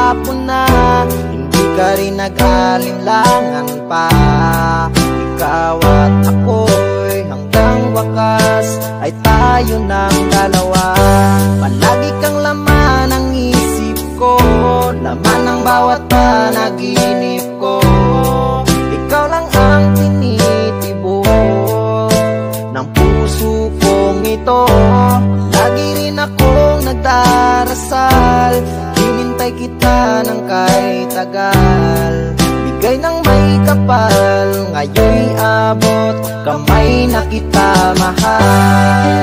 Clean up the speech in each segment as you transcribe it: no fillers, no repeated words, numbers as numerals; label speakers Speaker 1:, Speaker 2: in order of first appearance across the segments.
Speaker 1: hapon na, hindi ka rin nag-alinlangan pa. Ikaw at ako'y hanggang wakas ay tayo ng dalawa. Palagi kang laman ng isip ko, laman ng bawat panaginip ko. Ikaw lang ang tinitibok ng puso kong ito. Lagi rin akong nagdarasal, hinintay kita ng kahit tagal. Bigay ng may kapal, ngayon'y abot kamay na kita mahal.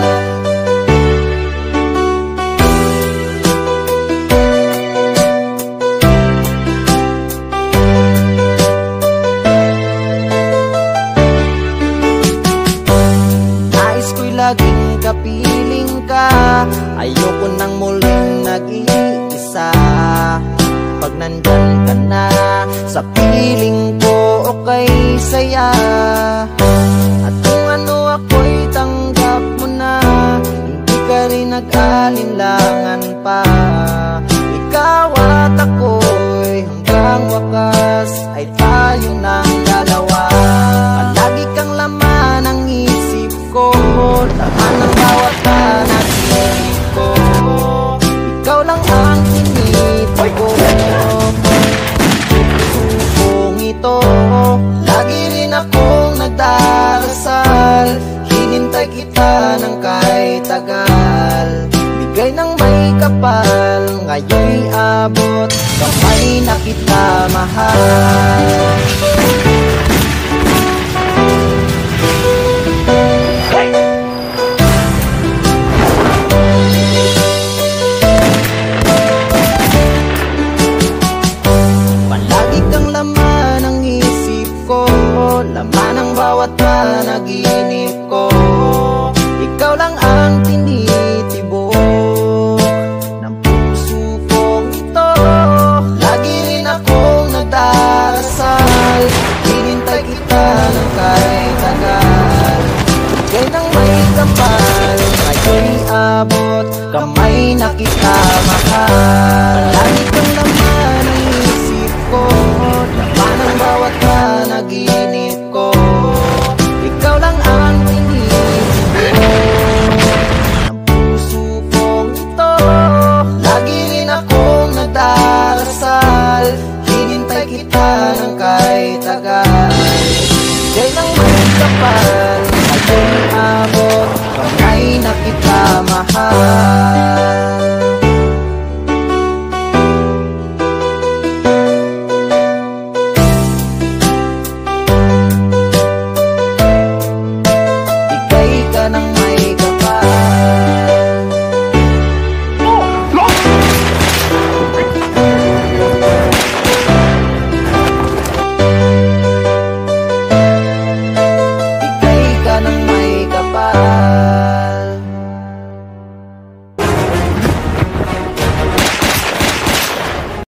Speaker 1: Nais ko'y laging kapiling ka, ayoko nang muling nag-iisa. Pag nandyan ka na sa piling ko, okay saya. At kung ano ako'y tanggap mo na, hindi ka rin nag-alinlangan pa. Ikaw at ako'y hanggang wakas ay tayo ng dalawa. Palagi kang laman ng isip ko, laman ng bawat panaginip ko. Ikaw lang ang tinitibok ko. Pusong ito, lagi rin akong nagdarasal, hinintay kita ng kahit tagal. Bigay ng may kapal, ngayon'y abot kamay na kita mahal. Laman ng bawat panaginip ko, ikaw lang ang tinitibok ng puso kong ito. Lagi rin akong nagdarasal, hinintay kita ng kahit tagal. Bigay ng may kapal, ngayon'y abot kamay na kita mahal. Palagi kang laman ng isip ko, laman ng bawat panaginip ko. Ikaw lang ang tinitibok ng puso kong ito. Lagi rin akong nagdarasal, hinintay kita ng kahit tagal. Bigay ng may kapal, ngayon'y abot kamay na kita mahal.